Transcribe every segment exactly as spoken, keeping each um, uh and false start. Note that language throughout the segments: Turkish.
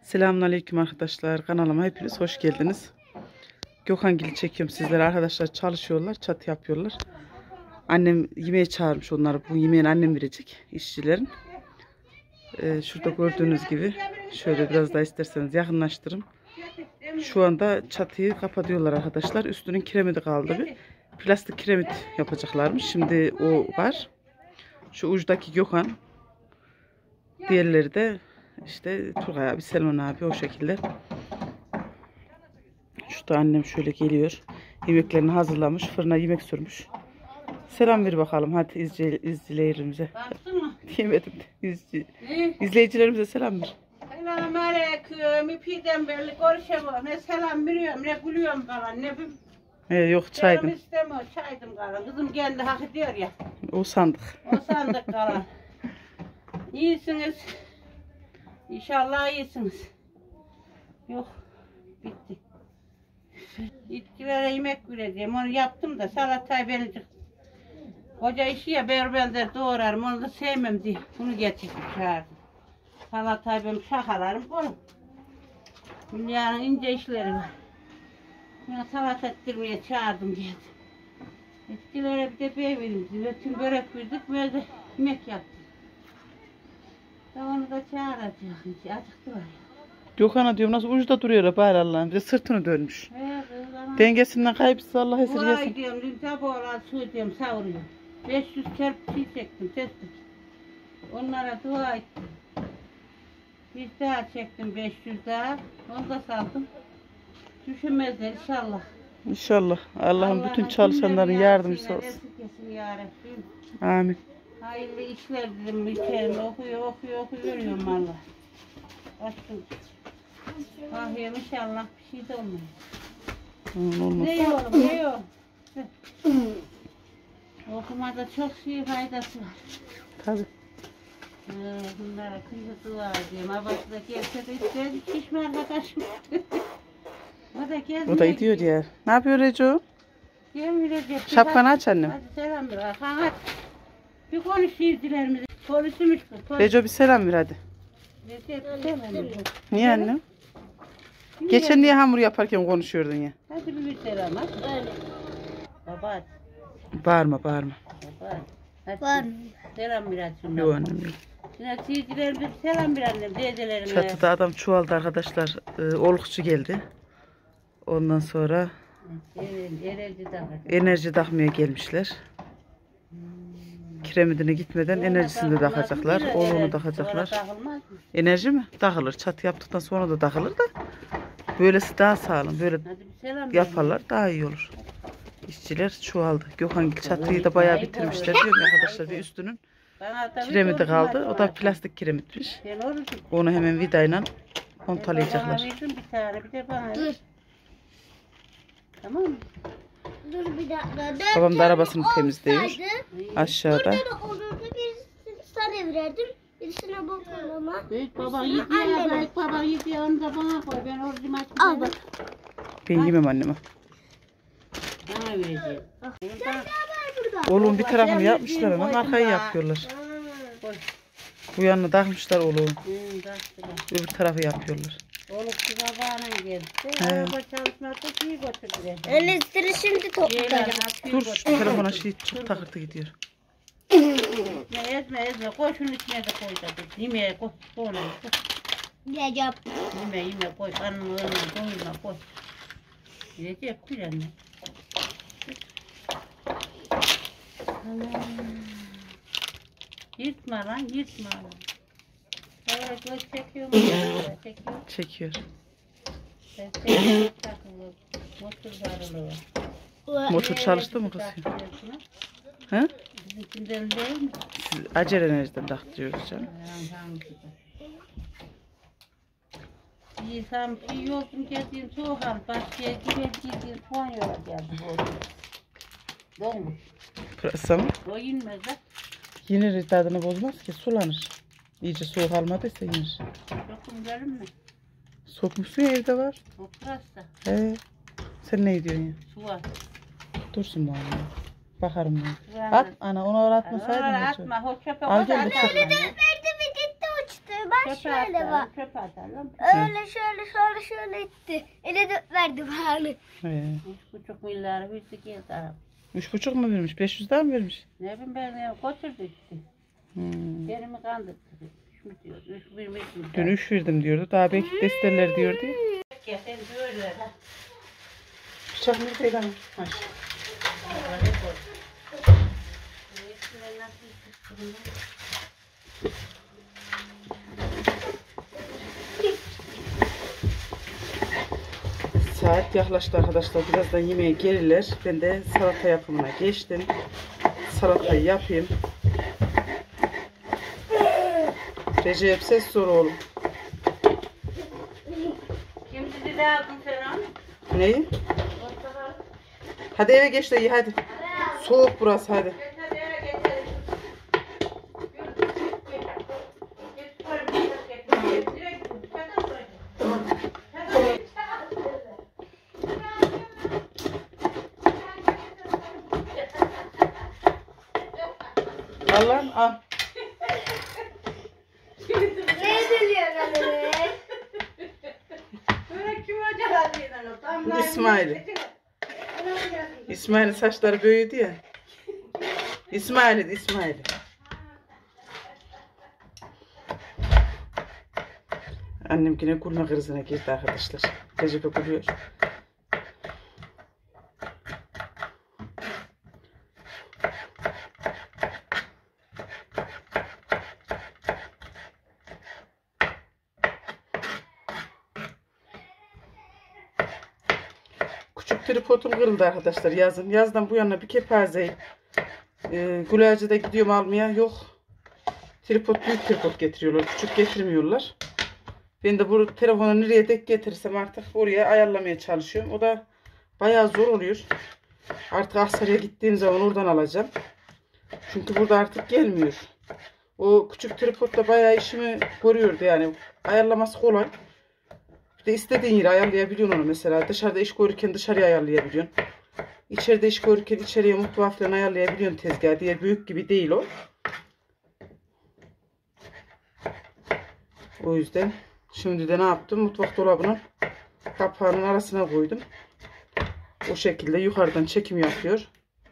Selamünaleyküm arkadaşlar. Kanalıma hepiniz hoş geldiniz. Gökhangil'i çekiyorum sizlere. Arkadaşlar çalışıyorlar, çatı yapıyorlar. Annem yemeğe çağırmış onları. Bu yemeğini annem verecek işçilerin. Ee, şurada gördüğünüz gibi şöyle biraz daha isterseniz yakınlaştırın. Şu anda çatıyı kapatıyorlar arkadaşlar. Üstünün kiremidi kaldı bir. Plastik kiremit yapacaklarmış. Şimdi o var. Şu ucdaki Gökhan. Diğerleri de İşte Turgay abi, Selman abi o şekilde. Şurada annem şöyle geliyor. Yemeklerini hazırlamış. Fırına yemek sürmüş. Selam ver bakalım hadi izley izleyicilerimize. Diyemedim de. İzley izleyicilerimize selam ver. Selamünaleyküm. İpiden belli görüşemiyorum. Ne selam veriyorum ne gülüyorum kalan ne bir. Ee, yok çaydım. İstemiyor çaydım kalan. Kızım kendi hak ediyor ya. O sandık. O sandık kalan. İyisiniz. İnşallah iyisiniz. Yok. Bitti. İtkilere yemek vereceğim. Onu yaptım da salatayı beni koca işi ya berber doğrarım. Onu da sevmem diye. Bunu getirdim çağırdım. Salatayı ben şakalarım. Oğlum. Dünyanın ince işleri var. Ben salata ettirmeye çağırdım diye. İtkilere bir de bey verim diye. Tüm börek verdik. Böyle de yemek yaptım. Onu da çağıracağım. Acıktı var ya. Gökhan'a diyorum nasıl ucuda duruyor bari Allah'ım. Bir de sırtını dönmüş. Evet, dengesinden kaybetse Allah esirgesin. Vay diyorum, dün tabağa su diyorum, savuruyorum. beş yüz çarpı şey çektim, testik. Onlara dua ettim. Bir daha çektim beş yüz daha. Onu da saldım. Düşünmezler inşallah. İnşallah. Allah'ım bütün çalışanların yardımcısı olsun. Amin. Hayırlı işler dedim, içerim, okuyor, okuyor, okuyor, görüyorum valla. Açtım. Bakıyorum inşallah bir şey de olmuyor. Olmaz. Ne yorum, ne yorum. Okumada çok şey faydası var. Tabii. Ee, bunlara kıyı dua ediyorum. Abası da gelse de istedim, şişme arkadaşım. O da gezmeye O da gidiyor ya. Ne yapıyor Reco? Gelmeyecek. Şapkanı aç annem. Hadi selam ver. Hadi. Bir konuş izcilerimizi. Polisiymiş bu. Reco bir selam ver hadi. Niye annem? Geçen niye hamur yaparken konuşuyordun ya? Hadi bir selam at. Öyle. Baba at. Bağırma bağırma. Baba at. Hadi. Bağırma. Selam bir at şundan. Yok annem. Yine izcilerimize selam bir annem. Teyzelerime. Çatıda adam çoğaldı arkadaşlar. Ee, olukçu geldi. Ondan sonra enerji, enerji takmaya gelmişler. Kiremidine gitmeden enerjisini de takacaklar. Oğlunu takacaklar. Enerji mi? Takılır. Çatı yaptıktan sonra da takılır da. Böylesi daha sağlam. Böyle yaparlar daha iyi olur. İşçiler çoğaldı. Gökhangil çatıyı da bayağı bitirmişler diyorum arkadaşlar. Bir üstünün kiremidi kaldı. O da plastik kiremitmiş. Onu hemen vidayla montalayacaklar. Dur. Tamam mı? Dur bir dakika. Babam da arabasını temizliyor. Aşağıda. Burada da olurdu. Birisini sana verirdim. Birisine bakıyorum. Büyük baban yedi ya. Büyük baban yedi ya. Onu da bana koy. Ben orucumu açayım. Al bak. Ben yemem anneme. Bana vereceğim. Sen ne var burada? Oğlum bir tarafını yapmışlar hemen arkayı yapıyorlar. Bu yanına takmışlar oğlum. Öbür tarafı yapıyorlar. Oluk sabahına geldi. Araba çalışmakta şey götürdü. Elektrik şimdi toplayacağım. Dur şu telefona şey çok takırtı gidiyor. Ezme ezme ezme. Koy şunun içine de koy da. Yemeğe koy. Koy. Yiyeceğim. Yeme yeme koy. Karnını önüne doyurma koy. Yiyecek koy anne. Yırtma lan yırtma lan. Evet, göz çekiyor mu? Çekiyor. Çekiyor. Motor varlığı. Motor çalıştı mı kız? He? Bizimkinden değil mi? Siz acele enerjiden taktırıyoruz canım. İyi tam bir yolcum geldiğim soğuk al. Bahçeye girer girdiğim soğan yola geldim. Donmuş. Pırasa mı? O inmez de. Yenir tadını bozmaz ki sulanır. İyice soğuk almadıysa yenir. Yokum verim mi? Sokmuşsun ya evde var. O pırasa. He. Sen ne diyorsun ya? Su var. Dursun bana. Bakarım ben. At ana onu oraya atmasaydın. Oraya atma. O çöpe Al o da gel bu atma. çöpe. Verdi mi gitti uçtu. Bak. Çöpe şöyle atalım, bak. çöpe atalım. Öyle şöyle şöyle şöyle itti. Ele de verdi bana. Ee, Üç buçuk milyar verdik geldi. üç buçuk mu vermiş? beş yüz daha mı vermiş? Ne bileyim ben ya götürdü işte. Hmm. Derimi kandırdı. Üç mü diyor, üç bir mi diyor. Dün üç verdim diyordu. Daha belki desteler diyordu. Ya sen böyle ha. Bıçak neredeydi ama? Maş. Böyle koy. Bu içine nasıl çıktı? Saat yaklaştı arkadaşlar. Birazdan yemeğe gelirler. Ben de salata yapımına geçtim. Salatayı yapayım. Recep ses sor oğlum. Kim dedi de aldın sen onu? Neyi? Hadi eve geç de ye hadi. Soğuk burası hadi. Hadi eve geçelim. Git koy, git koy, git koy. Direkt koy, hadi koy. Hadi. Al lan al. Ne ediliyor anne? Böyle kim acaba diyorlar o? Tam Bu İsmail. İsmail'in saçları büyüdü ya. İsmail'in İsmail. Annem yine gülme krizine girdi arkadaşlar. Recep'e gülüyor. Küçük tripodum kırıldı arkadaşlar yazın. Yazdan bu yana bir kepazeyim. Ee, Gülacı'da gidiyorum almaya. Yok. Tripod büyük tripod getiriyorlar. Küçük getirmiyorlar. Ben de bu telefonu nereye denk getirirsem artık oraya ayarlamaya çalışıyorum. O da bayağı zor oluyor. Artık Aksaray'a gittiğim zaman oradan alacağım. Çünkü burada artık gelmiyor. O küçük tripod da bayağı işimi görüyordu yani. Ayarlaması kolay. Bir de istediğin yere ayarlayabiliyorsun onu mesela. Dışarıda iş görürken dışarıya ayarlayabiliyorsun. İçeride iş görürken içeriye mutfağı falan ayarlayabiliyorsun tezgahı. Diğer büyük gibi değil o. O yüzden şimdi de ne yaptım? Mutfak dolabının kapağının arasına koydum. O şekilde yukarıdan çekim yapıyor.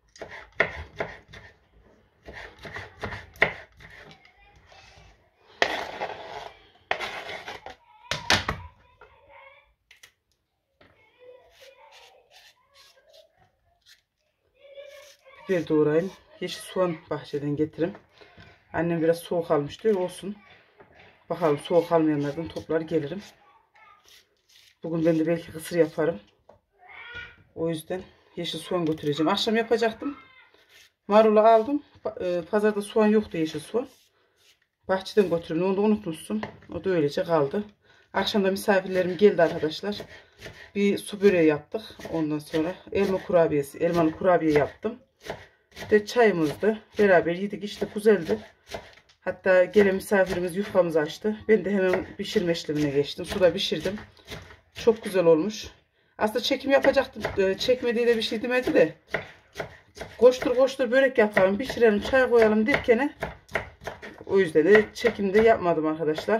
Biber doğrayayım. Yeşil soğan bahçeden getiririm. Annem biraz soğuk almış diyor. Olsun. Bakalım soğuk almayanlardan toplar gelirim. Bugün ben de belki kısır yaparım. O yüzden yeşil soğan götüreceğim. Akşam yapacaktım. Marulu aldım. Pazarda soğan yoktu, yeşil soğan. Bahçeden götürdüm. Onu da unutmuşsun. O da öylece kaldı. Akşamda misafirlerim geldi arkadaşlar. Bir su böreği yaptık. Ondan sonra elma kurabiyesi, elmalı kurabiye yaptım. İşte çayımızdı. Beraber yedik, işte güzeldi. Hatta gelen misafirimiz yufkamızı açtı. Ben de hemen pişirme işlemine geçtim. Suda pişirdim. Çok güzel olmuş. Aslında çekim yapacaktım. Çekmediği de bir şey demedi de. Koştur koştur börek yapalım, pişirelim, çay koyalım derken o yüzden de çekimde yapmadım arkadaşlar.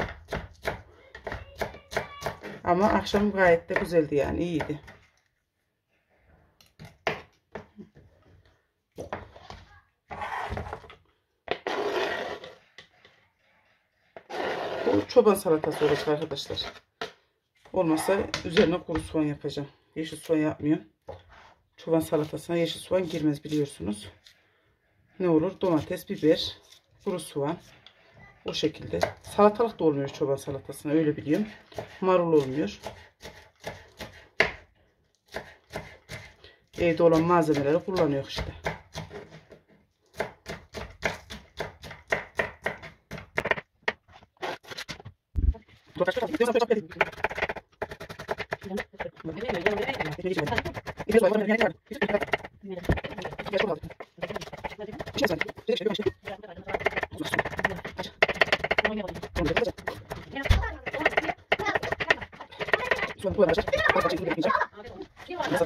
Ama akşam gayet de güzeldi yani, iyiydi. Bu çoban salatası olacak arkadaşlar. Olmazsa üzerine kuru soğan yapacağım. Yeşil soğan yapmıyorum. Çoban salatasına yeşil soğan girmez biliyorsunuz. Ne olur? Domates, biber, kuru soğan. O şekilde. Salatalık da olmuyor çoban salatasına, öyle biliyorum. Marul olmuyor. Evde olan malzemeleri kullanıyor işte.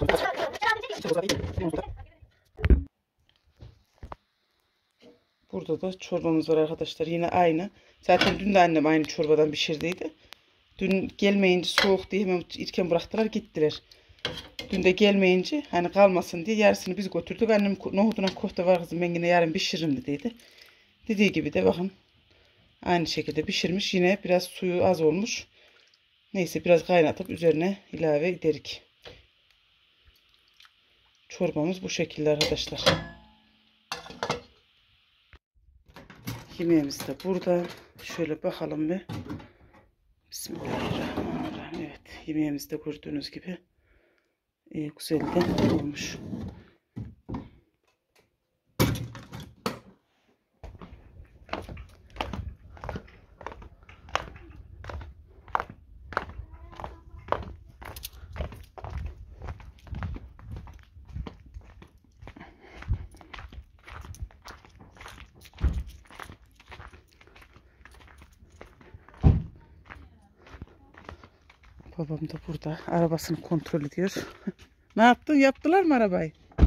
Burada Burada da çorbamız var arkadaşlar. Yine aynı. Zaten dün de annem aynı çorbadan pişirdiydi. Dün gelmeyince soğuk diye hemen erken bıraktılar gittiler. Dün de gelmeyince hani kalmasın diye yarısını biz götürdük. Annem nohuduna köfte var kızım, ben yine yarın pişiririm dediydi. Dediği gibi de bakın aynı şekilde pişirmiş. Yine biraz suyu az olmuş. Neyse biraz kaynatıp üzerine ilave ederik. Çorbamız bu şekilde arkadaşlar. Yemeğimiz de burada. Şöyle bakalım bir. Bismillahirrahmanirrahim. Evet, yemeğimiz de gördüğünüz gibi e, güzel de olmuş. Babam da burada arabasını kontrol ediyor. Ne yaptın? Yaptılar mı arabayı?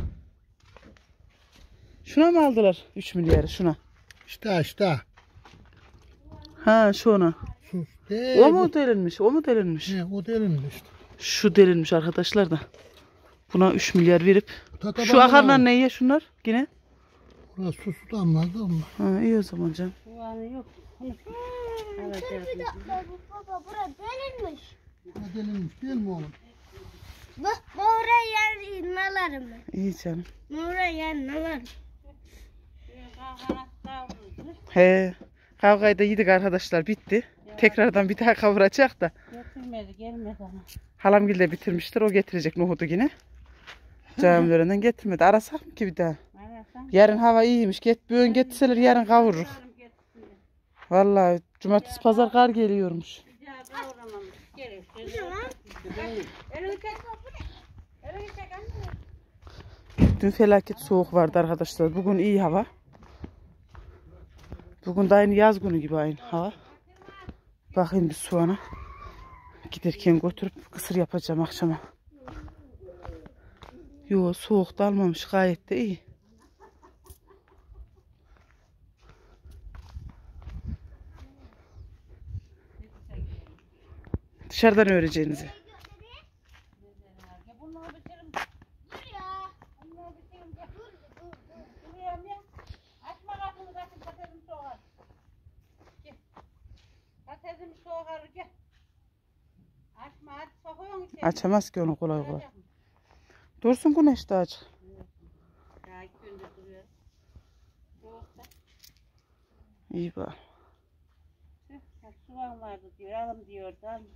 Şuna mı aldılar üç milyarı şuna? İşte işte. Ha şu ona. Sus. Ee, O mu delinmiş? O mu delinmiş? He, o delindi işte. Şu delinmiş arkadaşlar da. Buna üç milyar verip. Tata Şu akarlar ne ye şunlar yine? Burası su su damladı ama. Ha, iyi o zaman canım. Bu anı yok. Bir dakika baba, bura delinmiş. Ne delinmiş değil mi oğlum? Bu, buraya yer nalar mı? İyi canım. Buraya yer nalar. He. Kavgayı da yedik arkadaşlar, bitti. Tekrardan bir daha kavuracak da. Getirmedi, gelmedi ama. Halamgil de bitirmiştir. O getirecek nohudu yine. Camilörenden getirmedi. Arasak mı ki bir daha? Arasam. Yarın hava iyiymiş. Get, bugün getirseler yarın kavururuz. Vallahi cumartesi pazar kar geliyormuş. Bir daha kavuramamış. Gerek. Elini çek. Elini çek anne. Dün felaket soğuk vardı arkadaşlar. Bugün iyi hava. Bugün de aynı yaz günü gibi aynı hava. Bakayım bir soğana. Giderken götürüp kısır yapacağım akşama. Yo, soğuk da almamış, gayet de iyi. Dışarıdan öğreneceğinizi. Açma kapını, kapını patatesim soğar. Gel. Patatesim soğar, gel. Açma, aç, sokuyorsun içeri. Açamaz ki onu kolay kolay. Dursun güneşte aç. Daha iki gündür duruyor. Soğukta. İyi bak. Soğan vardı diyor, alım diyordu. Al.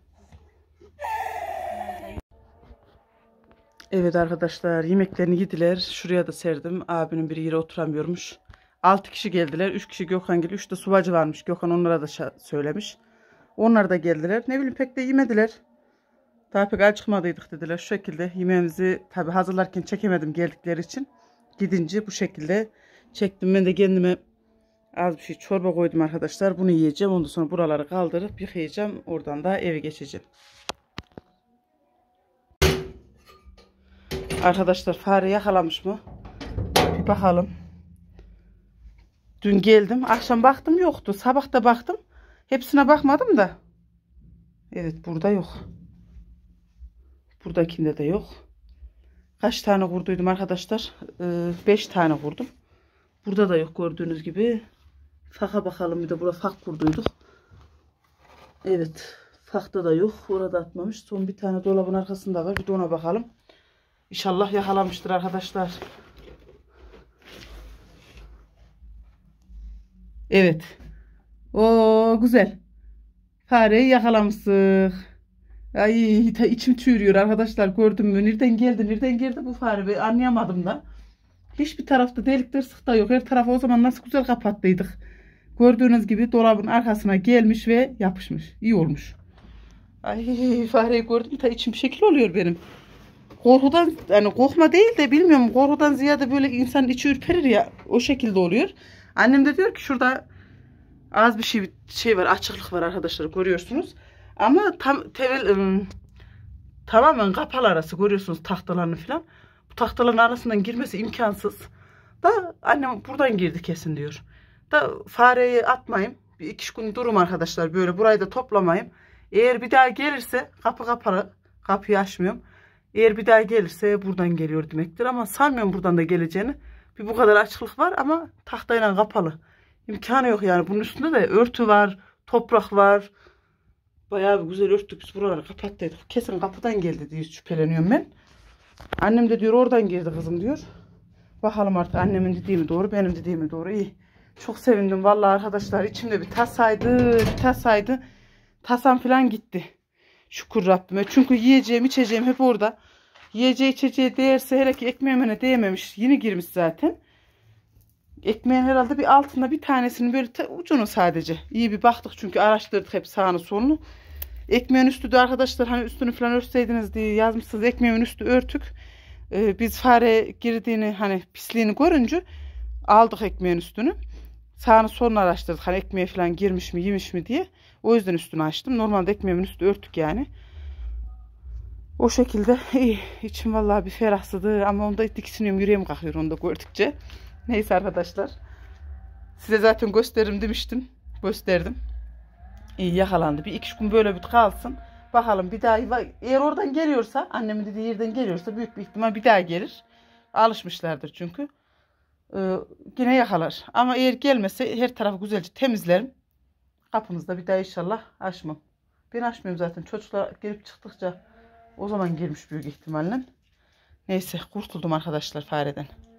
Evet arkadaşlar, yemeklerini yediler. Şuraya da serdim. Abinin bir yere oturamıyormuş. altı kişi geldiler. üç kişi Gökhan geldi. üç de Subacı varmış. Gökhan onlara da söylemiş. Onlar da geldiler. Ne bileyim pek de yemediler. Daha pek acıkmadıydık dediler. Şu şekilde yemeğimizi tabi hazırlarken çekemedim geldikleri için. Gidince bu şekilde çektim. Ben de kendime az bir şey çorba koydum arkadaşlar. Bunu yiyeceğim. Ondan sonra buraları kaldırıp yıkayacağım. Oradan da eve geçeceğim. Arkadaşlar fare yakalamış mı? Bir bakalım. Dün geldim. Akşam baktım yoktu. Sabah da baktım. Hepsine bakmadım da. Evet, burada yok. Buradakinde de yok. Kaç tane kurduydum arkadaşlar? Ee, beş tane kurdum. Burada da yok gördüğünüz gibi. Faka bakalım, bir de burada fak kurduyduk. Evet. Fakta da yok. Orada atmamış. Son bir tane dolabın arkasında var. Bir de ona bakalım. İnşallah yakalamıştır arkadaşlar. Evet. O güzel. Fareyi yakalamıştık. Ay içim tüyürüyor arkadaşlar, gördün mü? Nereden geldi? Nereden geldi bu fare? Ben anlayamadım da. Hiçbir tarafta delik tırsık da yok. Her tarafı o zaman nasıl güzel kapattıydık. Gördüğünüz gibi dolabın arkasına gelmiş ve yapışmış. İyi olmuş. Ay fareyi gördüm de içim şekil oluyor benim. Korkudan, yani korkma değil de bilmiyorum, korkudan ziyade böyle insanın içi ürperir ya, o şekilde oluyor. Annem de diyor ki şurada az bir şey şey var, açıklık var arkadaşlar, görüyorsunuz. Ama tam tevel ım, tamamen kapalı arası, görüyorsunuz tahtalarını falan. Bu tahtaların arasından girmesi imkansız. Da annem buradan girdi kesin diyor. Da fareyi atmayayım. Bir iki üç gün durum arkadaşlar. Böyle burayı da toplamayayım. Eğer bir daha gelirse kapı kapalı. Kapıyı açmıyorum. Eğer bir daha gelirse buradan geliyor demektir. Ama sanmıyorum buradan da geleceğini. Bir bu kadar açıklık var ama tahtayla kapalı. İmkanı yok yani. Bunun üstünde de örtü var. Toprak var. Bayağı bir güzel örttük. Biz buraları kapattıydık. Kesin kapıdan geldi diye şüpheleniyorum ben. Annem de diyor oradan girdi kızım diyor. Bakalım artık annemin dediği mi doğru, benim dediğim mi doğru. İyi. Çok sevindim vallahi arkadaşlar. İçimde bir tasaydı, bir tasaydı. Tasam falan gitti. Şükür Rabbime. Çünkü yiyeceğim, içeceğim hep orada. Yiyeceği, içeceği değerse hele ki ekmeğime değmemiş. Yeni girmiş zaten. Ekmeğin herhalde bir altında bir tanesinin böyle ucunu sadece. İyi bir baktık çünkü araştırdık hep sağını solunu. Ekmeğin üstü de arkadaşlar hani üstünü falan örtseydiniz diye yazmışsınız. Ekmeğin üstü örtük. Ee, biz fare girdiğini hani pisliğini görünce aldık ekmeğin üstünü. Sağını solunu araştırdık. Hani ekmeğe falan girmiş mi yemiş mi diye. O yüzden üstünü açtım. Normalde ekmeğimin üstü örtük yani. O şekilde iyi. İçim vallahi bir ferahladı ama onda tiksiniyorum, yüreğim kalkıyor onu da gördükçe. Neyse arkadaşlar. Size zaten gösteririm demiştim. Gösterdim. İyi yakalandı. Bir iki gün böyle bir kalsın. Bakalım bir daha. Eğer oradan geliyorsa, annemin dediği yerden geliyorsa büyük bir ihtimal bir daha gelir. Alışmışlardır çünkü. Ee, yine yakalar. Ama eğer gelmese her tarafı güzelce temizlerim. Kapımızda bir daha inşallah açmam. Ben açmıyorum zaten. Çocuklar gelip çıktıkça o zaman gelmiş büyük ihtimalle. Neyse kurtuldum arkadaşlar fareden.